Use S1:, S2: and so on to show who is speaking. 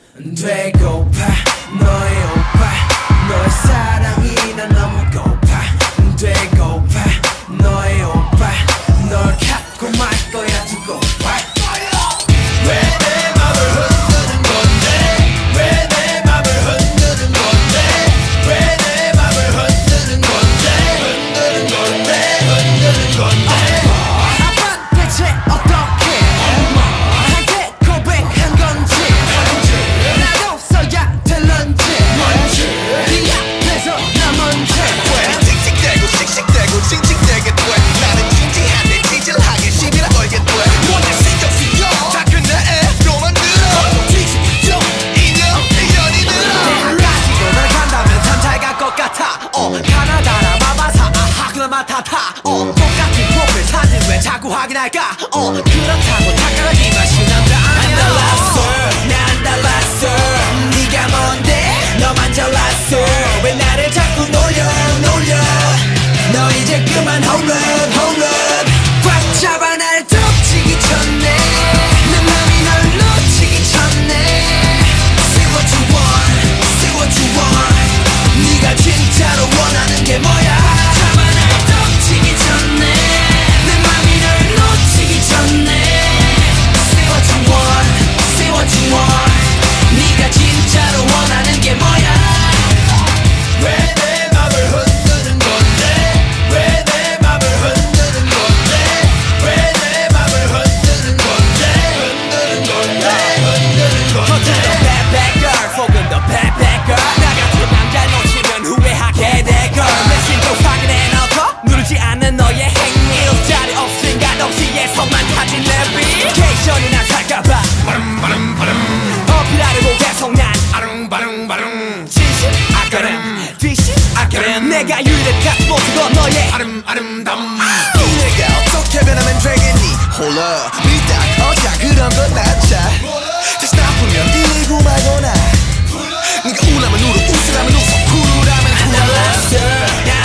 S1: 되고파 너의 오빠 너의 사랑이 난 너무 고파 되고파 너의 오빠 널 갖고 말 거야 두고 봐 왜 내 맘을 흔드는 건데 왜 내 맘을 흔드는 건데 왜 내 맘을 흔드는 건데 흔드는 건데 흔드는 건데 아빠 대체 어떻게 나한테 고백한 건지 나도 써야 될런지 네 앞에서 나 먼저 왜 씩씩대고 씩씩대고 씩씩대게 돼 나는 진지한데 찌질하게 시비라 걸게 돼 뭔데 신경 쓰여 다 끝내 또 만들어 뒤집죠 인연이 늘어 대학까지도 널 간다면 참 잘 갈 것 같아 가나다라 마마사 아하 그나마 타타 똑같은 프로필 사진 왜 자꾸 확인할까 그렇다고 착각하기만 쉬운 남자 아니야 안 달랐어 난 달랐어 네가 뭔데 너만 잘났어 왜 나를 자꾸 놀려 너 이제 그만 hold up 꽉 잡아 날 덮치기 전에 내 맘이 널 놓치기 전에 Say what you want Say what you want 네가 진짜로 원하는 게 뭐야 잡아 날 덮치기 전에 내 맘이 널 놓치기 전에 Say what you want Say what you want 네가 진짜로 원하는 게 뭐야 왜 내 맘을 흔드는 건데 왜 내 맘을 흔드는 건데 왜 내 맘을 흔드는 건데 흔드는 건데 흔드는 건데 어쨌든 bad bad girl 혹은 더 bad bad girl 나 같은 남자 놓치면 후회하게 될걸 메신저 확인해 놓고 누르지 않는 너의 행위 일자리 없으니까 동시에서만 타진 내비 케이션이나 살까봐 어필하려고 계속 난 아릉바릉바릉 진실 아까름 뒤실 아까름 내가 유일한 모습도 너의 아름다움 이 내가 어떻게 변하면 되겠니 홀라 밀당 어자 그런 건 낫자 다시 나쁘면 이고 말거나 네가 우라면 울어 웃으라면 웃어 쿨하면 쿨하라